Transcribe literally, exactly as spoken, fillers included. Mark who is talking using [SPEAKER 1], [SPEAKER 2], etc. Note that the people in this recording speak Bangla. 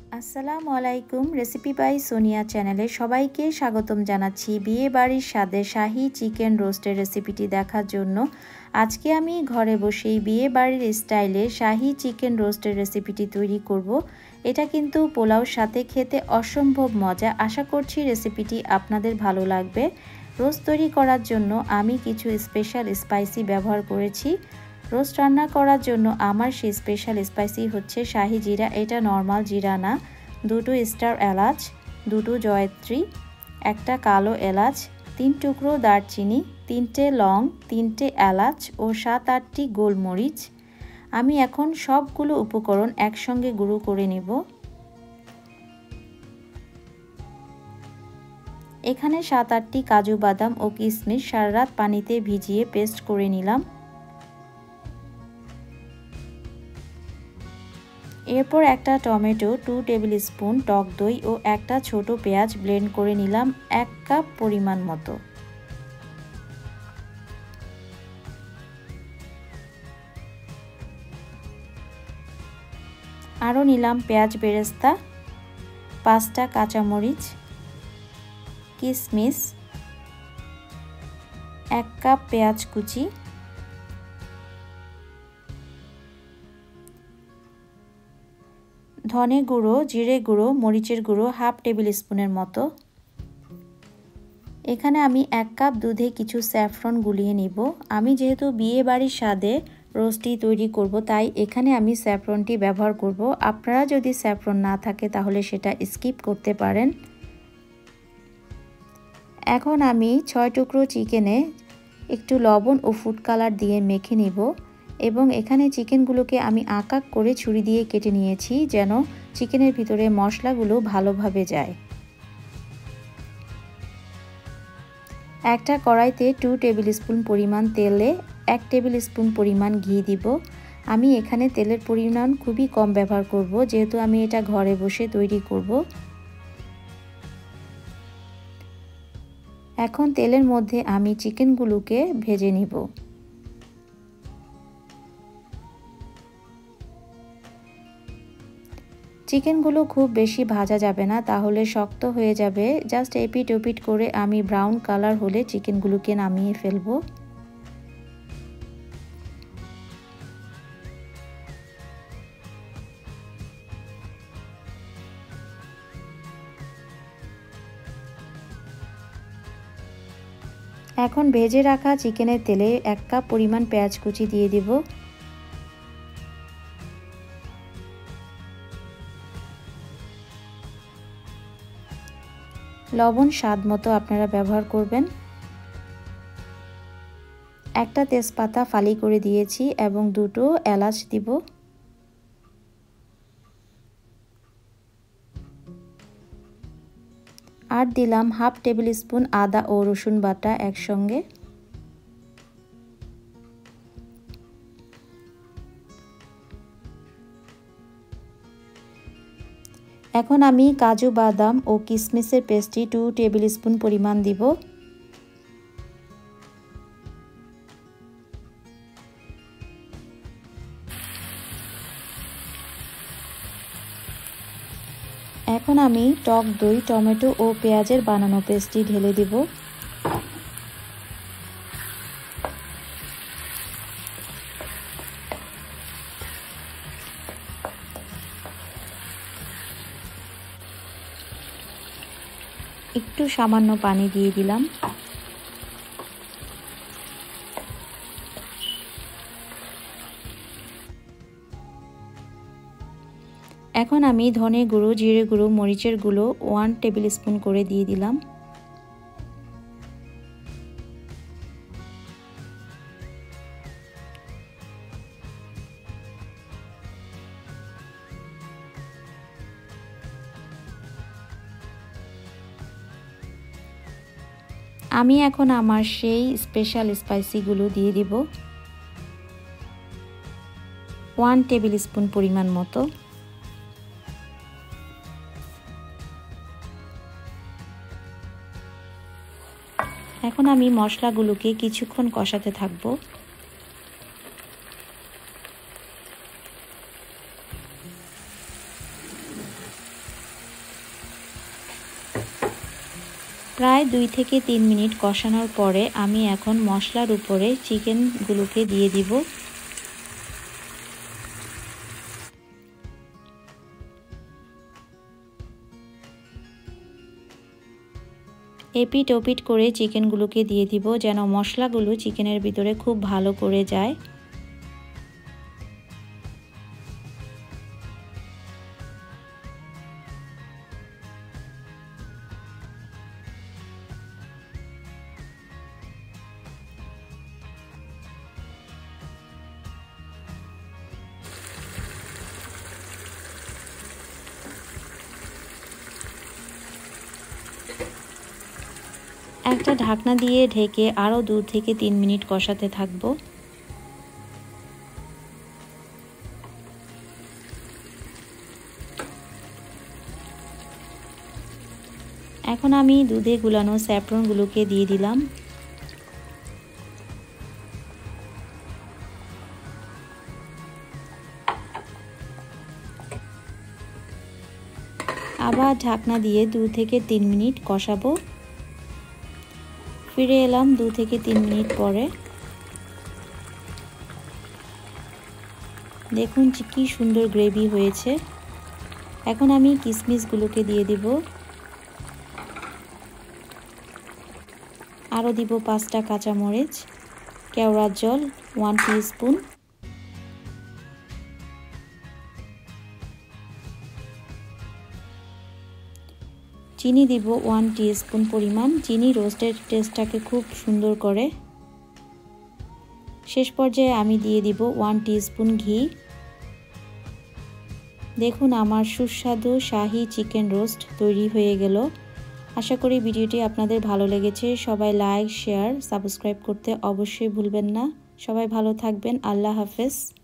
[SPEAKER 1] আসসালামু আলাইকুম রেসিপি বাই সোনিয়া চ্যানেলে সবাইকে স্বাগতম জানাচ্ছি বিয়ে বাড়ির স্বাদে শাহী চিকেন রোস্টের রেসিপিটি দেখার জন্য। আজকে আমি ঘরে বসেই বিয়ে বাড়ির স্টাইলে শাহী চিকেন রোস্টের রেসিপিটি তৈরি করব। এটা কিন্তু পোলাওর সাথে খেতে অসম্ভব মজা। আশা করছি রেসিপিটি আপনাদের ভালো লাগবে। রোস্ট তৈরি করার জন্য আমি কিছু স্পেশাল স্পাইসি ব্যবহার করেছি। রোস্ট রান্না করার জন্য আমার সেই স্পেশাল স্পাইসি হচ্ছে শাহি জিরা। এটা নর্মাল জিরা না। দুটো স্টার এলাচ, দুটো জয়ত্রী, একটা কালো এলাচ, তিন টুকরো দারচিনি, তিনটে লং, তিনটে এলাচ ও সাত আটটি গোলমরিচ। আমি এখন সবগুলো উপকরণ একসঙ্গে গুঁড়ো করে নেব। এখানে সাত আটটি কাজু বাদাম ও কিশমিশ সারা রাত পানিতে ভিজিয়ে পেস্ট করে নিলাম। এরপর একটা টমেটো, টু টেবিল স্পুন টক দই ও একটা ছোট পেঁয়াজ ব্লেন্ড করে নিলাম এক কাপ পরিমাণ মতো। আরও নিলাম পেঁয়াজ বেরেস্তা, পাঁচটা কাঁচামরিচ, কিশমিশ, এক কাপ পেঁয়াজ কুচি, ধনে গুঁড়ো, জিরে গুঁড়ো, মরিচের গুঁড়ো হাফ টেবিল স্পুনের মতো। এখানে আমি এক কাপ দুধে কিছু স্যাফরন গুলিয়ে নিব। আমি যেহেতু বিয়ে বাড়ির স্বাদে রোস্টটি তৈরি করব, তাই এখানে আমি স্যাফরনটি ব্যবহার করব। আপনারা যদি স্যাফরন না থাকে তাহলে সেটা স্কিপ করতে পারেন। এখন আমি ছয় টুকরো চিকেনে একটু লবণ ও ফুড কালার দিয়ে মেখে নিব এবং এখানে চিকেনগুলোকে আমি আঁক আঁক করে ছুরি দিয়ে কেটে নিয়েছি যেন চিকেনের ভিতরে মশলাগুলো ভালোভাবে যায়। একটা কড়াইতে টু টেবিল স্পুন পরিমাণ তেলে এক টেবিল স্পুন পরিমাণ ঘি দিব। আমি এখানে তেলের পরিমাণ খুবই কম ব্যবহার করব, যেহেতু আমি এটা ঘরে বসে তৈরি করব। এখন তেলের মধ্যে আমি চিকেনগুলোকে ভেজে নিব। চিকেনগুলো খুব বেশি ভাজা যাবে না, তাহলে শক্ত হয়ে যাবে। জাস্ট এপিট ওপিট করে আমি ব্রাউন কালার হলে চিকেনগুলোকে নামিয়ে ফেলব। এখন ভেজে রাখা চিকেনের তেলে এক কাপ পরিমাণ পেঁয়াজ কুচি দিয়ে দিব। লবণ স্বাদ মতো আপনারা ব্যবহার করবেন। একটা তেজপাতা ফালি করে দিয়েছি এবং দুটো এলাচ দিব। আর দিলাম হাফ টেবিল স্পুন আদা ও রসুন বাটা একসঙ্গে। এখন আমি কাজু বাদাম ও কিশমিশের পেস্টটি টু টেবিল স্পুন পরিমাণ দিব। এখন আমি টক দই, টমেটো ও পেঁয়াজের বানানো পেস্টটি ঢেলে দিব। একটু সামান্য পানি দিয়ে দিলাম। এখন আমি ধনে গুঁড়ো, জিরে গুঁড়ো, মরিচের গুঁড়ো ওয়ান টেবিল স্পুন করে দিয়ে দিলাম। আমি এখন আমার সেই স্পেশাল স্পাইসিগুলো দিয়ে দিব ওয়ান টেবিল স্পুন পরিমাণ মতো। এখন আমি মশলাগুলোকে কিছুক্ষণ কষাতে থাকব। প্রায় দুই থেকে তিন মিনিট কষানোর পরে আমি এখন মশলার উপরে চিকেনগুলোকে দিয়ে দিব। এপিট ওপিট করে চিকেনগুলোকে দিয়ে দিব যেন মশলাগুলো চিকেনের ভিতরে খুব ভালো করে যায়। একটা ঢাকনা দিয়ে ঢেকে আরও দু থেকে তিন মিনিট কষাতে থাকবো। এখন আমি দুধে গুলানো স্যাফরনগুলোকে দিয়ে দিলাম। আবার ঢাকনা দিয়ে দু থেকে তিন মিনিট কষাবো। ফিরে এলাম দু থেকে তিন মিনিট পরে। দেখুন কি সুন্দর গ্রেভি হয়েছে। এখন আমি কিশমিশগুলোকে দিয়ে দিব। আরও দিব পাঁচটা কাঁচামরিচ, কেওড়ার জল ওয়ান টিস্পুন, চিনি দিব ওয়ান টিস্পুন পরিমাণ। চিনি রোস্টের টেস্টটাকে খুব সুন্দর করে। শেষ পর্যায়ে আমি দিয়ে দিব ওয়ান টিস্পুন ঘি। দেখুন আমার সুস্বাদু শাহী চিকেন রোস্ট তৈরি হয়ে গেল। আশা করি ভিডিওটি আপনাদের ভালো লেগেছে। সবাই লাইক, শেয়ার, সাবস্ক্রাইব করতে অবশ্যই ভুলবেন না। সবাই ভালো থাকবেন। আল্লাহ হাফেজ।